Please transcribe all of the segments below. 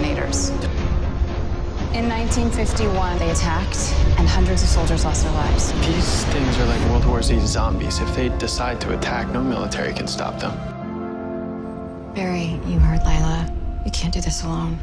exterminators. In 1951, they attacked, and hundreds of soldiers lost their lives. These things are like World War Z zombies. If they decide to attack, no military can stop them. Barry, you heard Lila. You can't do this alone.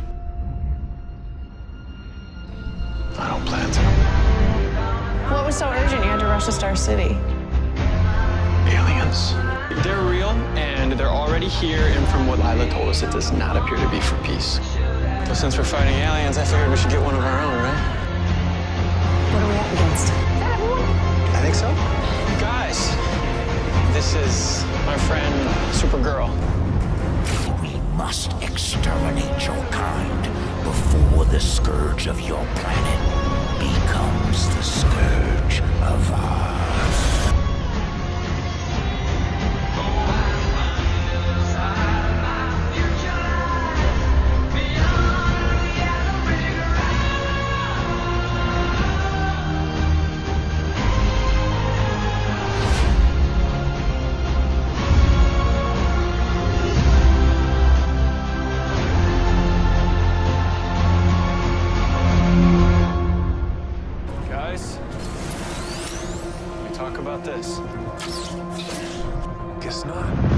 I don't plan to. What was so urgent you had to rush to Star City? Aliens. They're real, and they're already here, and from what Lila told us, it does not appear to be for peace. Well, since we're fighting aliens, I figured we should get one of our own, right? What are we up against? I think so. Guys, this is my friend, Supergirl. We must exterminate your kind before the scourge of your planet becomes the scourge of ours. Talk about this. Guess not.